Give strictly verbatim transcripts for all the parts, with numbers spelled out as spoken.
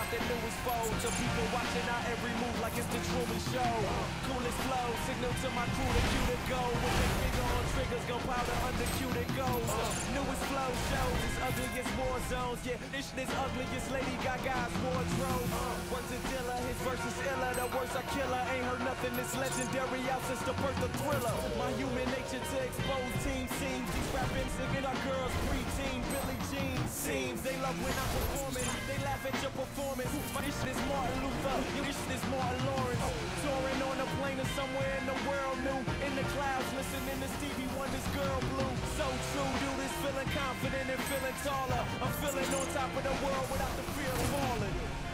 the newest foe. To people watching our every move like it's the Truman Show. Coolest flow, signal to my crew to cue to go. With their finger on triggers, gunpowder under cue that goes. Newest flow shows, it's ugly as war zones. Yeah, this shit is ugly as Lady Gaga's wardrobe. One's a dealer, his verse is iller. The words are killer, ain't heard nothing this legendary out since the birth of Thriller. My human nature to expose team scenes. These rapping singing our girls preteen, Billie Jean seems. They love when I'm performing, they laugh at your performance. My this shit is Martin Luther, your this shit is Martin Lawrence. Touring on a plane or somewhere in the world new. In the clouds, listening to Stevie Wonder's Girl Blue. So true, dude is feeling confident and feeling taller. I'm feeling on top of the world without the fear of falling.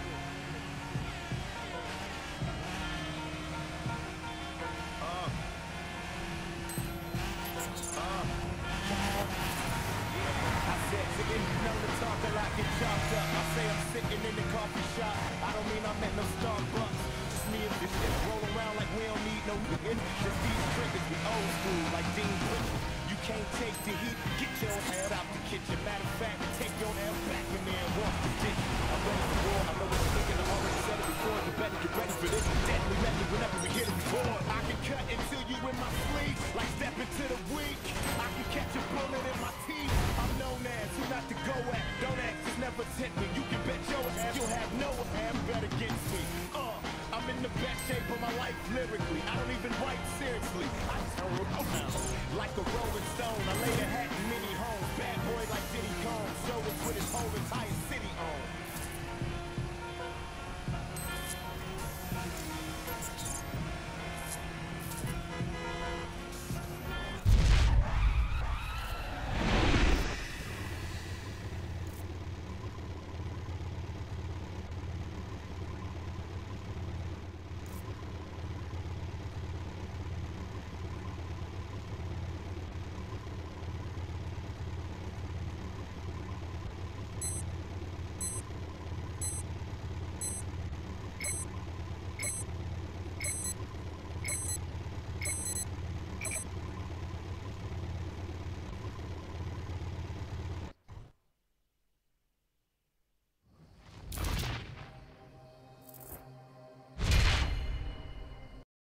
Get chopped up. I say I'm sitting in the coffee shop. I don't mean I'm at no Starbucks. Just me and this shit roll around like we don't need no niggas. Just these triggers, we old school like Dean Bridges. You can't take the heat, get your ass out the kitchen. Matter of fact, take your ass back in there and walk the ditch. I'm ready for war, I know what you're thinking, I already said it before. You better get ready for this. Deadly method whenever we get it before. I can cut until you in my sleep, like step into the week. I can catch a bullet in my teeth. I'm known as who not to go at. Don't ask, just never tempt me. You can bet your ass you'll have no hand bet against me. Uh, I'm in the best shape of my life lyrically. I don't even write seriously. I tell you, like a rolling stone, I lay the